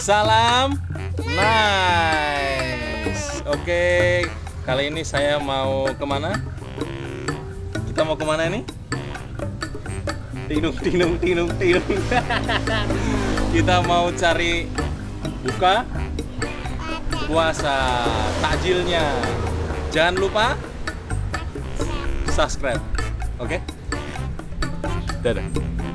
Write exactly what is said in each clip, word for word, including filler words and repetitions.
Salam nice. Oke, kali ini saya mau kemana? Kita mau kemana ini? Tinung, tinung, tinung, tinung. Kita mau cari buka puasa takjilnya. Jangan lupa subscribe. Oke? Dadah.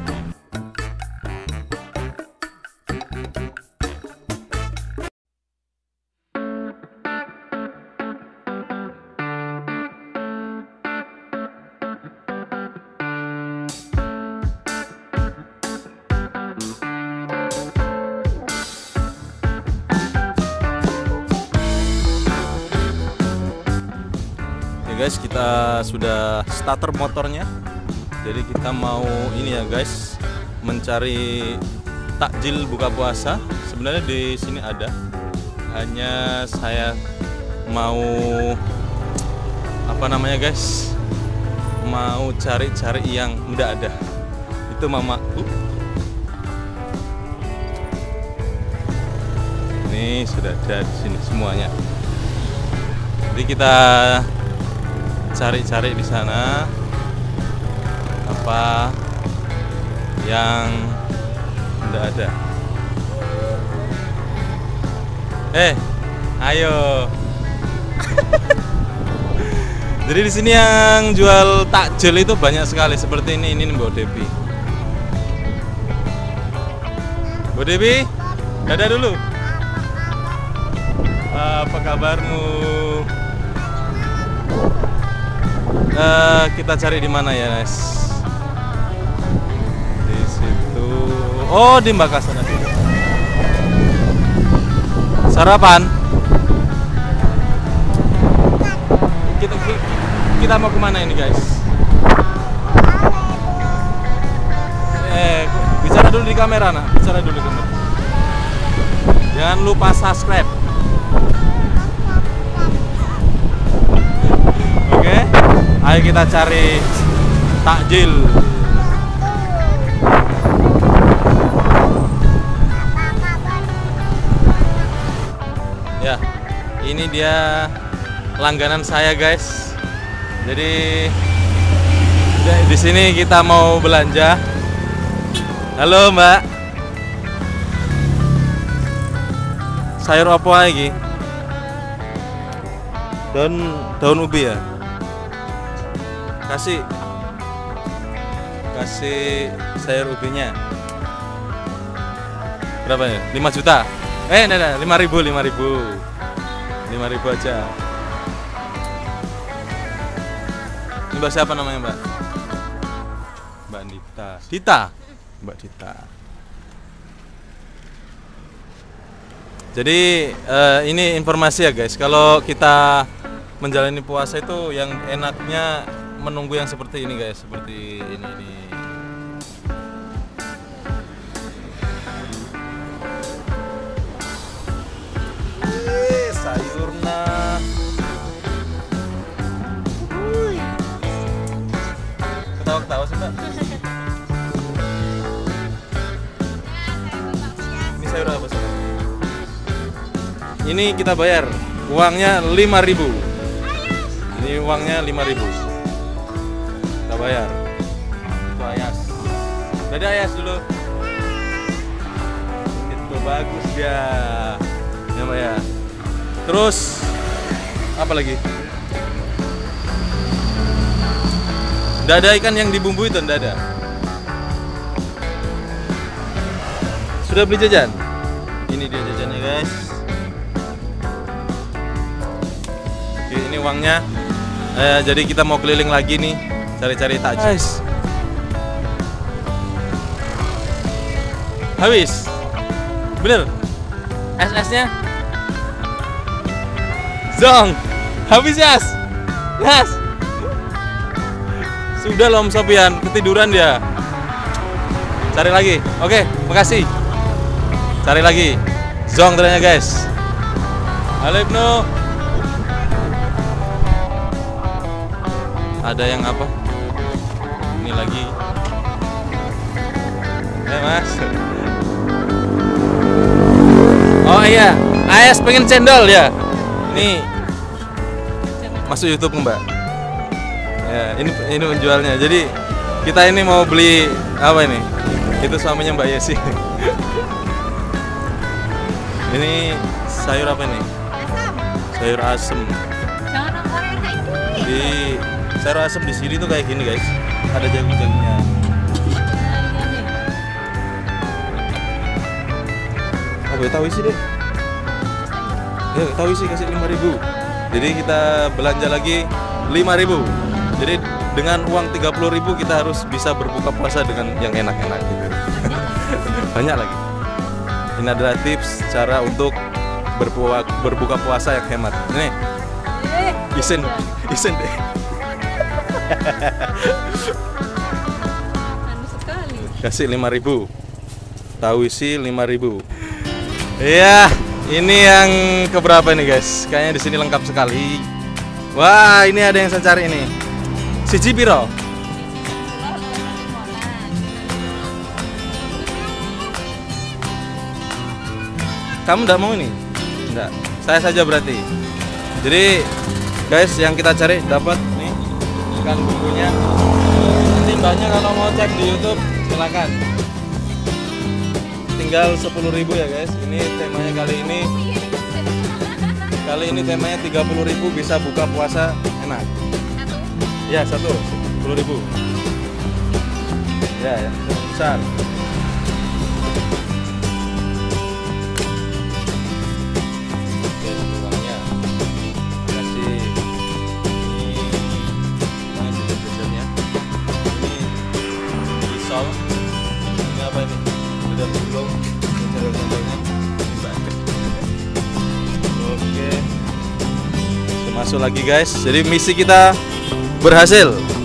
Guys, kita sudah starter motornya. Jadi kita mau ini ya guys, mencari takjil buka puasa. Sebenarnya di sini ada, hanya saya mau apa namanya guys, mau cari-cari yang udah ada. Itu mamaku. Ini sudah ada di sini semuanya. Jadi kita cari-cari di sana apa yang udah ada. Eh, ayo. Jadi di sini yang jual takjil itu banyak sekali seperti ini. Ini Mbak Devi. Mbak Devi, dadah dulu. Apa kabarmu? Uh, kita cari di mana ya, guys? Di situ. Oh, di Mbak sana. Sarapan. Kita kita mau kemana ini, guys? Eh, bicara dulu di kamera, nak. Bicara dulu di kamera. Jangan lupa subscribe. Oke? Ayo kita cari takjil. Ya, ini dia langganan saya guys. Jadi di sini kita mau belanja. Halo Mbak. Sayur apa lagi? Daun daun ubi ya. Kasih kasih sayur ubinya berapa ya? lima juta. Eh, enggak, enggak, lima ribu, lima ribu. lima ribu aja. Ini Mbak siapa namanya, Mbak? Mbak Dita. Dita. Mbak Dita. Jadi eh, ini informasi ya, guys. Kalau kita menjalani puasa itu yang enaknya menunggu yang seperti ini guys, seperti ini nih. Wih, sayurnya. Wih. Ketawa-ketawa sih Mbak. Ini sayur apa sih? Ini kita bayar. Uangnya lima ribu. Ini uangnya lima ribu. Kita bayar. Itu Ayas. Dadah Ayas dulu. Itu bagus dia. Ya Mbak ya. Terus apa lagi? Nggak ada ikan yang dibumbui itu, nggak ada. Sudah beli jajan? Ini dia jajannya guys. Oke, ini uangnya. Eh, jadi kita mau keliling lagi nih, cari-cari takjil. Guys. Habis. Bener. S S-nya. Zong. Habis Yas. Yas. Sudah loh Om Sofian, ketiduran dia. Cari lagi. Oke, makasih. Cari lagi. Zong ternyata guys. Halo Ibnu. Ada yang apa? Ini lagi. Eh Mas. lagi ya? A S pengen cendol ya? Ini masuk YouTube Mbak. Ya, ini ini penjualnya. Jadi kita ini mau beli apa ini? Itu suaminya Mbak Yesi. Ini sayur apa nih? Sayur asem. Di sayur asem di sini tuh kayak gini guys. Ada jagung-jagungnya. Oh, boleh tahu isi deh. Ya, tahu isi kasih lima ribu. Jadi kita belanja lagi lima ribu. Jadi dengan uang tiga puluh ribu kita harus bisa berbuka puasa dengan yang enak-enak gitu. Banyak lagi. Ini adalah tips cara untuk berpuasa, berbuka puasa yang hemat. Ini isen, isen deh. Kasih lima ribu. Tahu isi lima ribu. Iya, ini yang keberapa nih guys? Kayaknya di sini lengkap sekali. Wah, ini ada yang saya cari ini. Siji piro? Kamu enggak mau ini? Enggak. Saya saja berarti. Jadi, guys, yang kita cari dapat nih ikan bumbunya. Nanti mbaknya kalau mau cek di YouTube silakan. Tinggal sepuluh ribu ya guys. Ini temanya kali ini. Kali ini temanya tiga puluh ribu bisa buka puasa enak. Ya, satu sepuluh ribu. Ya, ya, besar. Oke, uangnya. Kasih ini mana biasanya? Ini pisau. Ini apa ini? Udah belum cendol-cendolnya. Oke. Masuk lagi guys. Jadi misi kita berhasil.